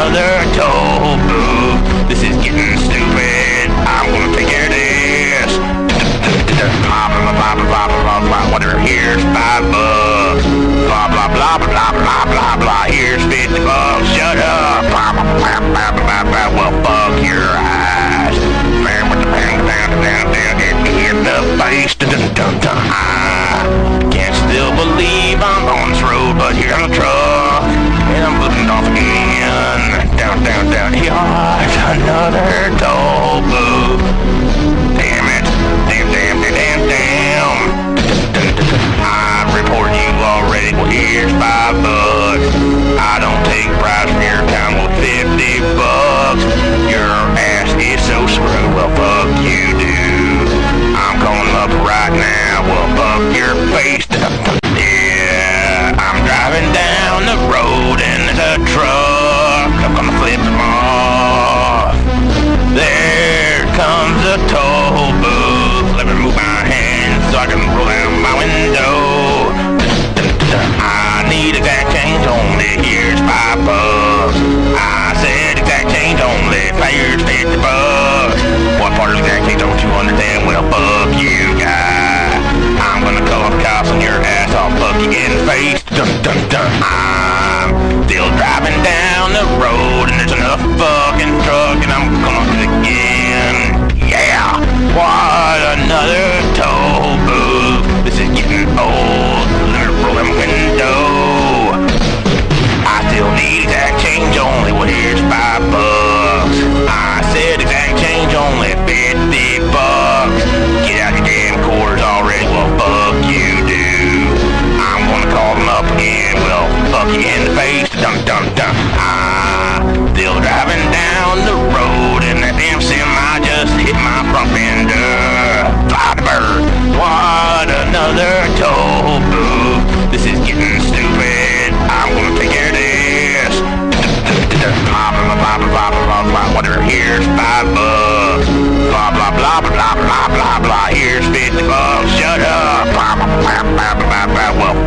another toll booth. This is getting stupid. I'm gonna take care of this. Blah blah blah blah blah blah blah. Whatever. Here's $5. Blah blah blah blah blah blah blah. Here's $50. Shut up. Blah blah blah blah blah blah. Well, fuck your eyes. Man with the bang down down down. Hit me in the face. Dun dun dun. Can't still believe I'm on this road, but here on the truck, and I'm flipping off again. Down, down, down. Here's another toll booth. Damn it. Damn, damn, damn, damn, damn. I reported you already. Well, here's $5. I don't take bribes from your town. Well, $50. Your ass is so screwed. Well, fuck you, dude. I'm calling up right now. Well, fuck your face. Yeah, I'm driving down the road and there's a truck. I'm gonna flip him off. There comes the toll booth. Let me move my hands so I can roll down my window. I need exact change only. Here's $5. I said exact change only. Here's $50. What part of exact change don't you understand? Well, fuck you, guy. I'm gonna call the cops on your ass. I'll fuck you in the face. Dun dun dun. I'm still driving down the road and there's another fucking truck and I'm gonna do it again. Yeah. What another toll booth. This is getting old. Let me roll them window. I still need exact change only. Well, here's $5. I said exact change only. $50. Get out your damn quarters already. Well, fuck you, dude. I'm gonna call them up again. Well, fuck you in the face. Dun dun dun. I'm still driving down the road and that damn semi just hit my front fender. Fly the bird. What another toll booth. This is getting stupid. I'm gonna take care of this. Blah blah blah blah blah blah blah. Whatever. Here's $5. Blah blah blah blah blah blah blah blah. Here's $50. Shut up. Blah blah blah blah blah blah. Well,